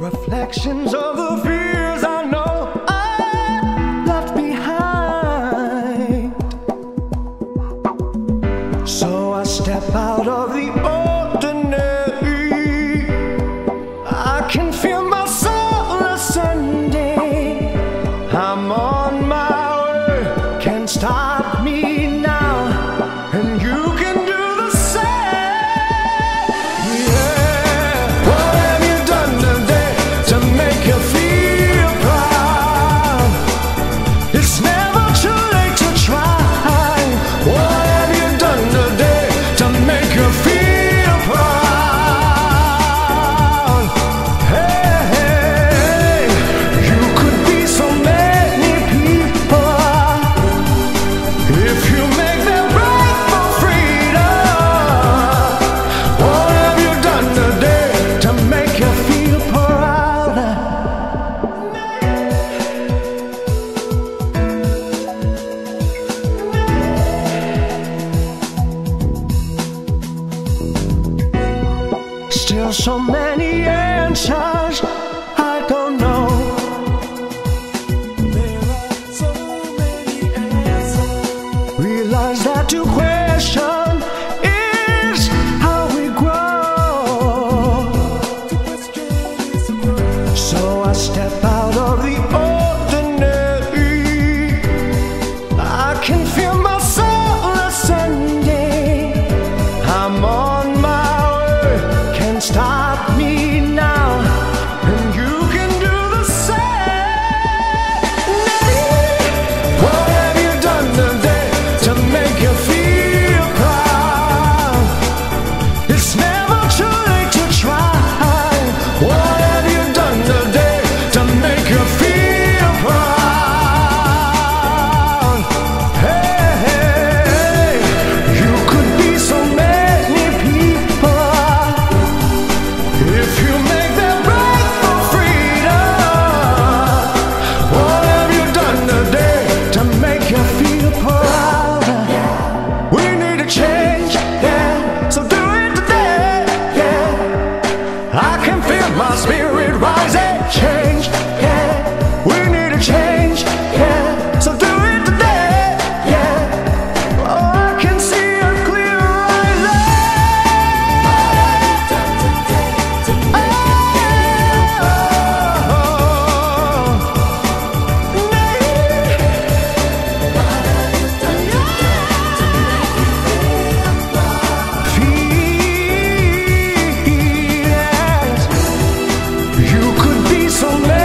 reflections of the fears I know I left behind. So I step out of the ordinary. I can feel my soul ascending. I'm on my way, can't stop me now, and you can do the same. Yeah, what have you done today to make you feel proud? It's never too late to try. What have you done today to make you feel proud? Hey, hey, you could be so many people if you make them break for freedom. What have you done today to make you feel proud? Still so many answers I don't know. There are so many answers. Realize that to question is how we grow. So I step out of the ordinary. I can feel my soul ascending. I'm on my way, can't stop me now, and you can do the same. What have you done today to make you feel proud? It's never too late to try. What have you done today to make you feel proud? Hey, hey, you could be so many people if you make them break for freedom. What have you done today to make you feel proud? We need a change, yeah, so do it today, yeah. I can feel my spirit rising, change, yeah. We need a change, yeah, so do it today, yeah. Oh, I can see a clear feelings. You could be so